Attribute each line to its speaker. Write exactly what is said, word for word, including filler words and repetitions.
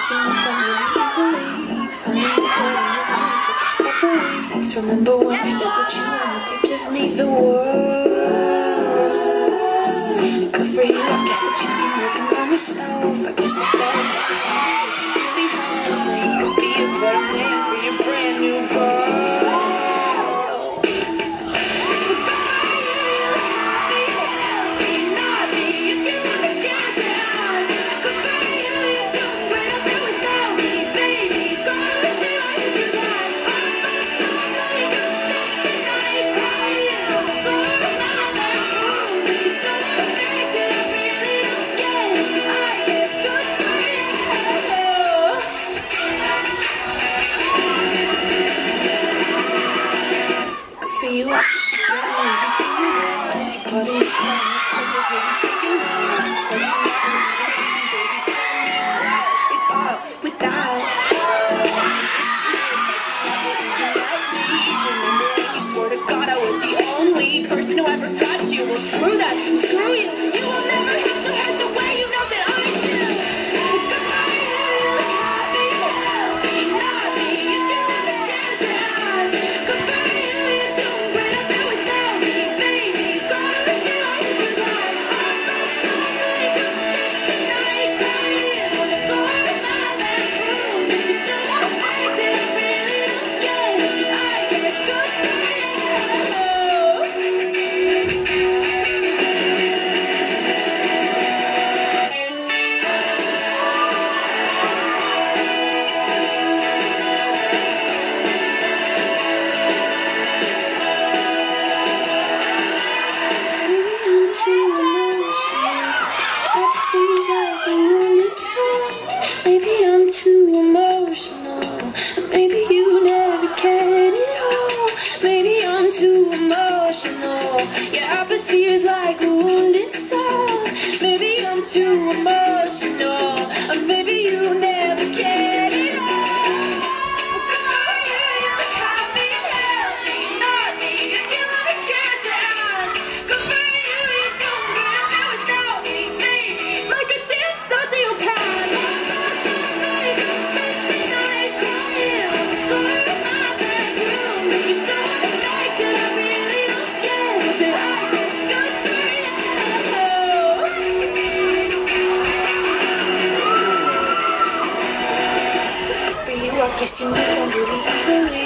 Speaker 1: guess you moved on really easily. Finally forgetting you only took a couple weeks. Remember when you said that you wanted to give me the world? Good for you, I guess that you've been working on yourself. I guess that that is the thing that you really have. Now you could be a better man for your brand new girl. You up, you sit down, everything you want. You put it on, cause baby, take you on. So you know, baby, tell me what is up with that. Remember when you swore to God I was the only person who ever got you? Well, screw that, screw you. You will never have to hurt the way you know that I do. Goodbye, happy, healthy, naughty. If you ever care to ask, goodbye. Maybe I'm too emotional. Maybe you never cared at all. Maybe I'm too emotional. Your apathy is like a wounded soul. Maybe I'm too emotional. Or maybe you never cared at all. I guess you moved on really easily.